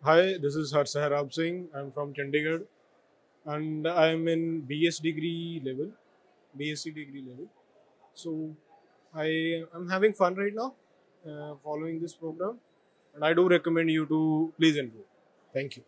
Hi, this is Harsh Sahrab Singh. I'm from Chandigarh and I'm in BS degree level, BSc degree level. So I am having fun right now following this program and I do recommend you to please enroll. Thank you.